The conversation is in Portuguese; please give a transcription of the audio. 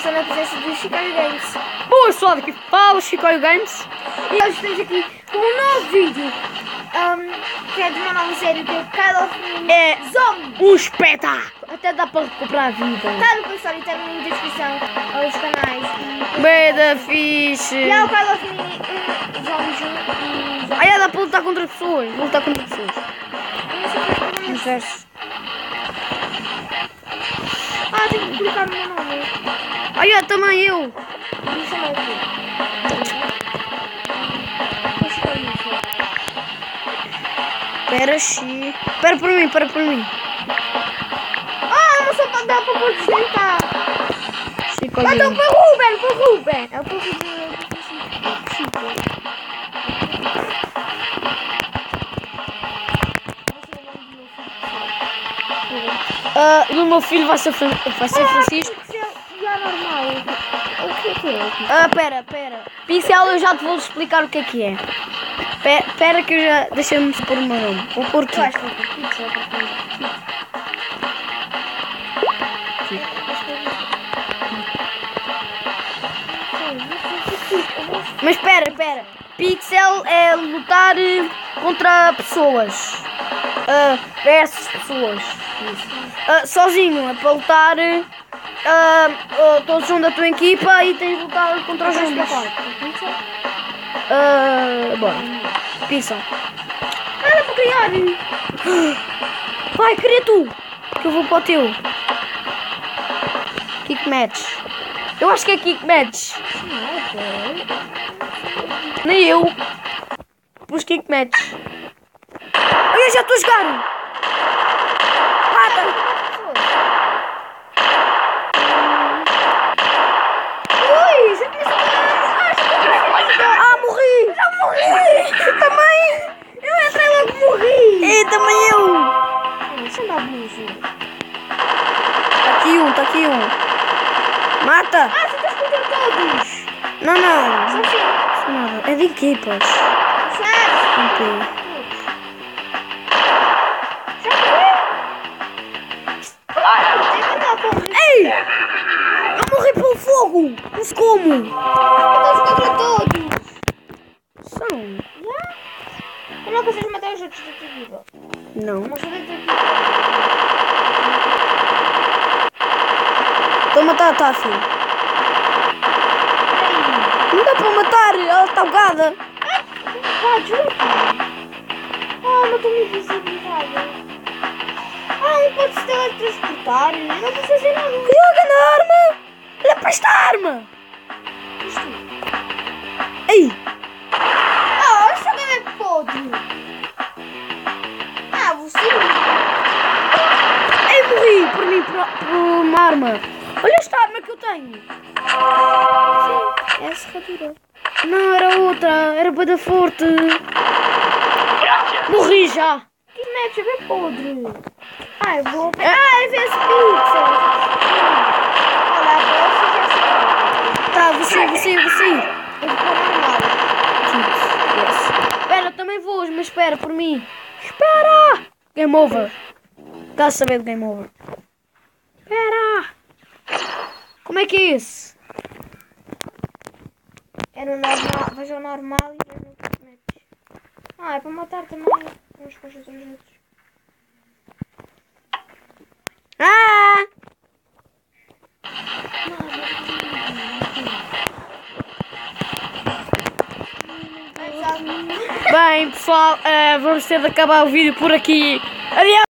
estou na presença dos Chicago Games. Boa pessoal, aqui fala Chicago Games. E hoje estamos aqui com um novo vídeo. Que é de uma nova série que é Call of Duty Zombie. Um espetáculo. Até dá para recuperar a vida. Está no Play e está no link da descrição aos canais. Bem da fixe. E há o Call of Duty Zombies 1 e... Aí dá para lutar contra pessoas. Vou lutar contra pessoas. não sei o que tenho que colocar no meu nome. Olha, também eu. Isso é aqui. Espera, xi. Espera por mim. Não só para dar para pôr desligar. Chico, Então para o Ruben. É o povo de Chico. do meu filho vai ser Francisco. E é normal. O que é? Pera. Pincel, eu já te vou explicar o que é. Pera que eu já... Deixa-me pôr o meu nome. Vou pôr aqui. Eu acho que é pizza. Mas espera. Pixel é lutar contra pessoas. Versus pessoas. Sozinho é para lutar todos são da tua equipa e tens de lutar contra os zombies. Bora. Pixel. Era para criar. Vai, cria tu. Que eu vou para o teu. Kick match. Eu acho que é kick match. Nem eu. Pus kick match. Eu já estou a jogar. Mata. Ui, já tinha Morri. Já morri. Eu também. Eu entrei logo e morri. E também eu. Deixa eu dar abuso. Tá aqui um. Mata. Você está contra todos. Não. Só sim. Nada. É de equipas. Sério? Ok. Ei! Eu morri pelo fogo! Mas como? Todos contra todos. São. Eu não consigo matar os outros da tua vida. Não. Mas eu da tua vida. Estou a matar a Taffy. Não dá para matar, ela está bugada. Ajuda. Matou-me invisibilidade. Um pode se teletransportar. Eu não vou fazer nada. Joga na arma! Olha para esta arma! Isto. Ei! Isto também é podre. Você. Ei, morri por mim, por uma arma. Olha esta arma que eu tenho. Sim, é a serradura. Não, era outra. Era para da forte. Morri já. Que match é bem podre. Eu vou... é vez pizza. Olha, agora Tá, você. eu vou pôr normal. Espera, eu também vou, mas espera por mim. Espera! Game over. Estás a saber de game over. Espera! Como é que é esse? É no normal, veja o normal e veja o que match. É para matar também uns com os outros. Bem, pessoal, vamos ter de acabar o vídeo por aqui. Adiós!